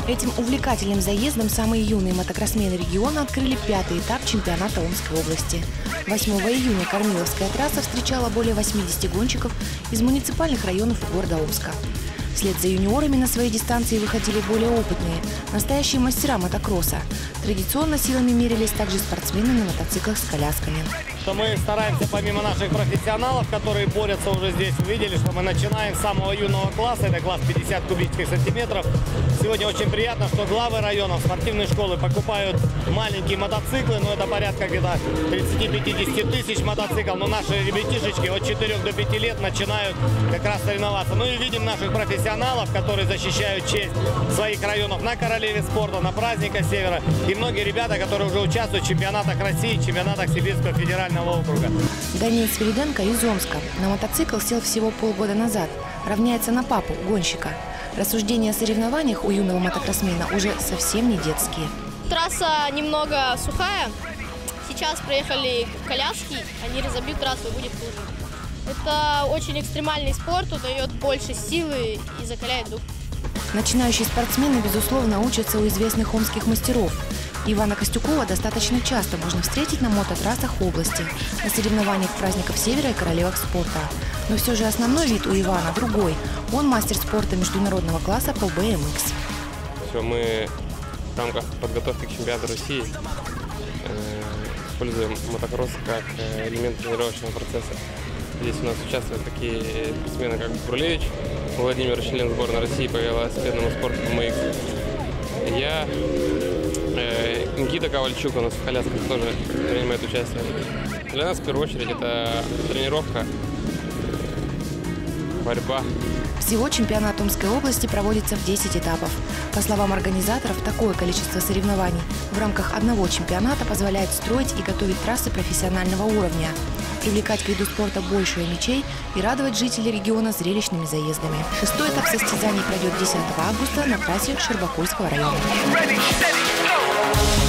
Этим увлекательным заездом самые юные мотокроссмены региона открыли 5-й этап чемпионата Омской области. 8 июня Корниловская трасса встречала более 80 гонщиков из муниципальных районов города Омска. Вслед за юниорами на свои дистанции выходили более опытные, настоящие мастера мотокросса. Традиционно силами мерились также спортсмены на мотоциклах с колясками. Мы стараемся, помимо наших профессионалов, которые борются уже здесь, увидели, что мы начинаем с самого юного класса, это класс 50 кубических сантиметров. Сегодня очень приятно, что главы районов, спортивные школы покупают маленькие мотоциклы, но это порядка где-то 30-50 тысяч мотоциклов. Но наши ребятишечки от 4 до 5 лет начинают как раз соревноваться. Ну и видим наших профессионалов, которые защищают честь своих районов на Королеве спорта, на праздниках Севера. И многие ребята, которые уже участвуют в чемпионатах России, чемпионатах Сибирского федерального округа. Даниил Свириденко из Омска. На мотоцикл сел всего полгода назад. Равняется на папу, гонщика. Рассуждения о соревнованиях у юного мотокроссмена уже совсем не детские. Трасса немного сухая. Сейчас проехали коляски, они разобьют трассу и будет хуже. Это очень экстремальный спорт, он дает больше силы и закаляет дух. Начинающие спортсмены, безусловно, учатся у известных омских мастеров. Ивана Костюкова достаточно часто можно встретить на мототрассах области, на соревнованиях праздников Севера и Королевах спорта. Но все же основной вид у Ивана другой. Он мастер спорта международного класса по BMX. Мы в рамках подготовки к чемпионату России используем мотокросс как элемент тренировочного процесса. Здесь у нас участвуют такие спортсмены, как Брулевич Владимир, член сборной России по велосипедному спорту BMX. Я, Никита Ковальчук, у нас в колясках тоже принимает участие. Для нас в первую очередь это тренировка, борьба. Всего чемпионат Омской области проводится в 10 этапов. По словам организаторов, такое количество соревнований в рамках одного чемпионата позволяет строить и готовить трассы профессионального уровня, привлекать к виду спорта больше мячей и радовать жителей региона зрелищными заездами. 6-й этап состязаний пройдет 10 августа на трассе Щербакульского района.